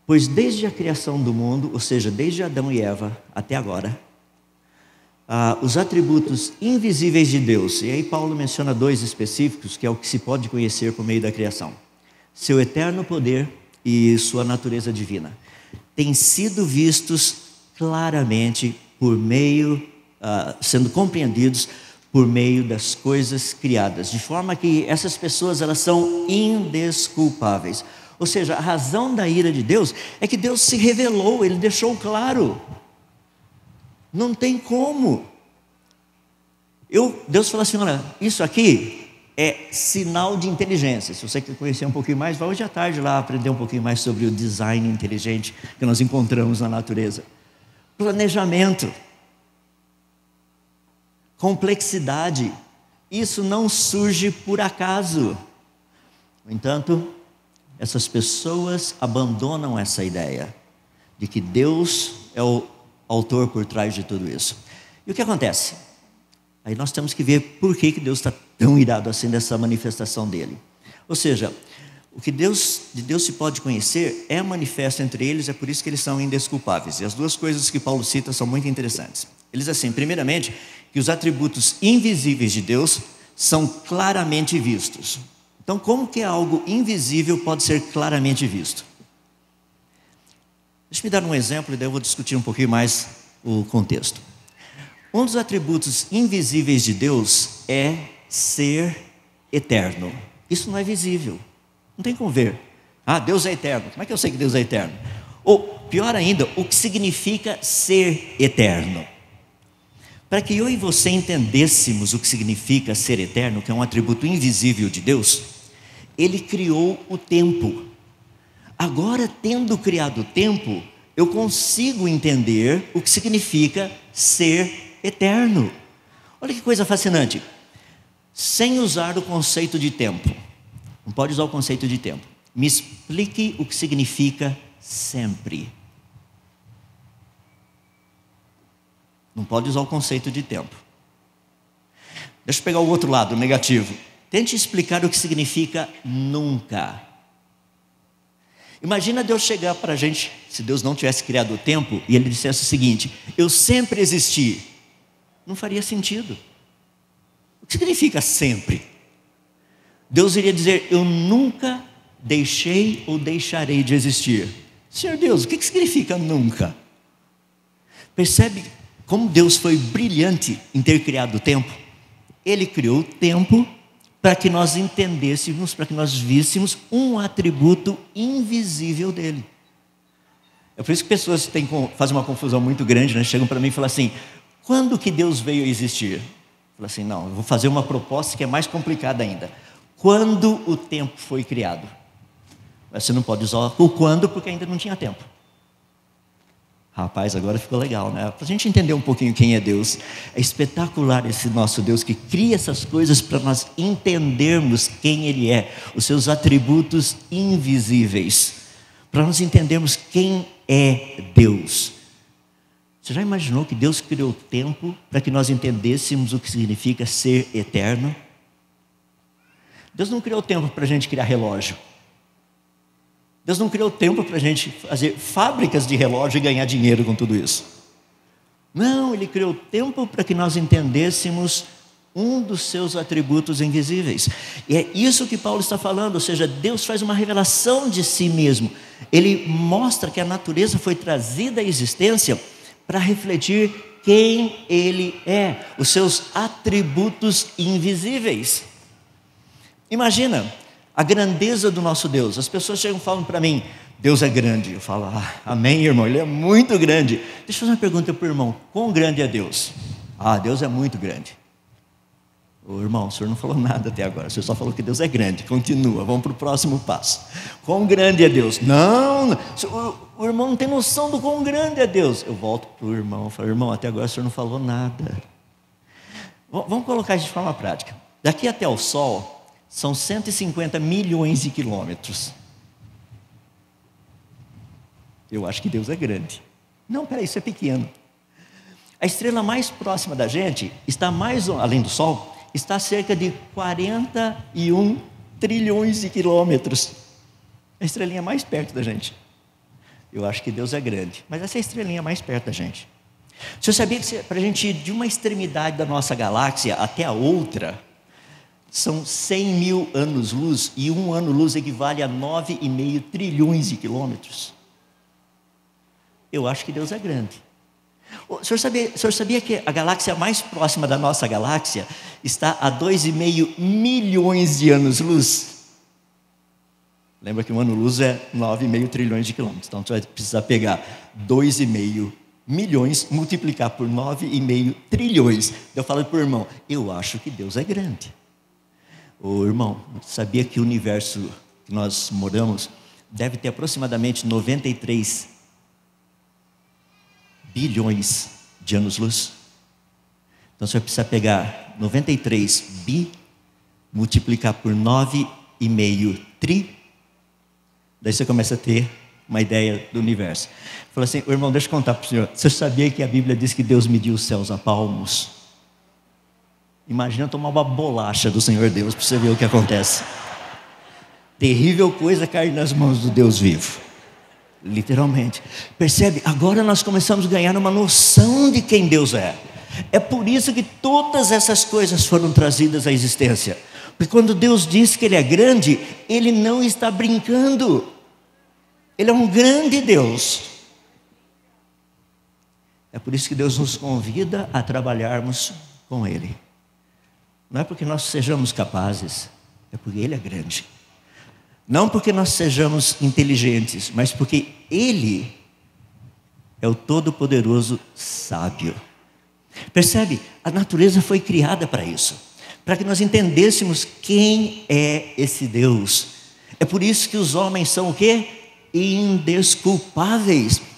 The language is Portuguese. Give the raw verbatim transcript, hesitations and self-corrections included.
Pois desde a criação do mundo, ou seja, desde Adão e Eva até agora, ah, os atributos invisíveis de Deus, e aí Paulo menciona dois específicos, que é o que se pode conhecer por meio da criação: seu eterno poder e sua natureza divina, têm sido vistos claramente por meio, ah, sendo compreendidos por meio das coisas criadas, de forma que essas pessoas, elas são indesculpáveis. Ou seja, a razão da ira de Deus é que Deus se revelou, Ele deixou claro. Não tem como. Eu, Deus falou assim: olha, isso aqui é sinal de inteligência. Se você quer conhecer um pouquinho mais, vá hoje à tarde lá aprender um pouquinho mais sobre o design inteligente que nós encontramos na natureza. Planejamento, complexidade, isso não surge por acaso. No entanto, essas pessoas abandonam essa ideia de que Deus é o autor por trás de tudo isso. E o que acontece? Aí nós temos que ver por que, que Deus está tão irado assim dessa manifestação dele. Ou seja, o que Deus, de Deus se pode conhecer é manifesto entre eles, é por isso que eles são indesculpáveis. E as duas coisas que Paulo cita são muito interessantes. Ele diz assim, primeiramente, que os atributos invisíveis de Deus são claramente vistos. Então, como que algo invisível pode ser claramente visto? Deixa eu me dar um exemplo e daí eu vou discutir um pouquinho mais o contexto. Um dos atributos invisíveis de Deus é ser eterno. Isso não é visível, não tem como ver. Ah, Deus é eterno. Como é que eu sei que Deus é eterno? Ou, pior ainda, o que significa ser eterno? Para que eu e você entendêssemos o que significa ser eterno, que é um atributo invisível de Deus, Ele criou o tempo. Agora, tendo criado o tempo, eu consigo entender o que significa ser eterno. Olha que coisa fascinante. Sem usar o conceito de tempo, não pode usar o conceito de tempo, me explique o que significa sempre. Não pode usar o conceito de tempo. Deixa eu pegar o outro lado, o negativo. Tente explicar o que significa nunca. Imagina Deus chegar para a gente, se Deus não tivesse criado o tempo, e Ele dissesse o seguinte: eu sempre existi. Não faria sentido. O que significa sempre? Deus iria dizer: eu nunca deixei ou deixarei de existir. Senhor Deus, o que significa nunca? Percebe como Deus foi brilhante em ter criado o tempo? Ele criou o tempo para que nós entendêssemos, para que nós víssemos um atributo invisível dele. É por isso que pessoas têm, fazem uma confusão muito grande, né? Chegam para mim e falam assim: quando que Deus veio a existir? Eu falo assim: não, eu vou fazer uma proposta que é mais complicada ainda. Quando o tempo foi criado? Mas você não pode usar o quando, porque ainda não tinha tempo. Rapaz, agora ficou legal, né? Para a gente entender um pouquinho quem é Deus. É espetacular esse nosso Deus que cria essas coisas para nós entendermos quem Ele é, os seus atributos invisíveis, para nós entendermos quem é Deus. Você já imaginou que Deus criou o tempo para que nós entendêssemos o que significa ser eterno? Deus não criou o tempo para a gente criar relógio. Deus não criou tempo para a gente fazer fábricas de relógio e ganhar dinheiro com tudo isso. Não, Ele criou tempo para que nós entendêssemos um dos seus atributos invisíveis. E é isso que Paulo está falando, ou seja, Deus faz uma revelação de si mesmo. Ele mostra que a natureza foi trazida à existência para refletir quem Ele é, os seus atributos invisíveis. Imagina a grandeza do nosso Deus. As pessoas chegam e falam para mim: Deus é grande. Eu falo: ah, amém, irmão, Ele é muito grande. Deixa eu fazer uma pergunta para o irmão: quão grande é Deus? Ah, Deus é muito grande. Ô irmão, o senhor não falou nada até agora, o senhor só falou que Deus é grande. Continua, vamos para o próximo passo. Quão grande é Deus? Não, o, o irmão não tem noção do quão grande é Deus. Eu volto para o irmão e falo: irmão, até agora o senhor não falou nada. Vamos colocar isso de forma prática. Daqui até o Sol são cento e cinquenta milhões de quilômetros. Eu acho que Deus é grande. Não, peraí, isso é pequeno. A estrela mais próxima da gente está mais, além do Sol, está a cerca de quarenta e um trilhões de quilômetros. A estrelinha mais perto da gente. Eu acho que Deus é grande, mas essa é a estrelinha mais perto da gente. O senhor sabia que para a gente ir de uma extremidade da nossa galáxia até a outra, são cem mil anos-luz, e um ano-luz equivale a nove vírgula cinco trilhões de quilômetros? Eu acho que Deus é grande. O senhor sabia, o senhor sabia que a galáxia mais próxima da nossa galáxia está a dois vírgula cinco milhões de anos-luz? Lembra que um ano-luz é nove vírgula cinco trilhões de quilômetros. Então você vai precisar pegar dois vírgula cinco milhões, multiplicar por nove vírgula cinco trilhões. Eu falo para o irmão, eu acho que Deus é grande. Ô irmão, sabia que o universo que nós moramos deve ter aproximadamente noventa e três bilhões de anos-luz? Então você vai precisar pegar noventa e três bi, multiplicar por nove vírgula cinco tri, daí você começa a ter uma ideia do universo. Fala assim, ô irmão, deixa eu contar para o senhor. Você sabia que a Bíblia diz que Deus mediu os céus a palmos? Imagina tomar uma bolacha do Senhor Deus para você ver o que acontece. Terrível coisa cair nas mãos do Deus vivo. Literalmente. Percebe? Agora nós começamos a ganhar uma noção de quem Deus é. É por isso que todas essas coisas foram trazidas à existência. Porque quando Deus diz que Ele é grande, Ele não está brincando. Ele é um grande Deus. É por isso que Deus nos convida a trabalharmos com Ele. Não é porque nós sejamos capazes, é porque Ele é grande. Não porque nós sejamos inteligentes, mas porque Ele é o Todo-Poderoso sábio. Percebe? A natureza foi criada para isso, para que nós entendêssemos quem é esse Deus. É por isso que os homens são o quê? Indesculpáveis.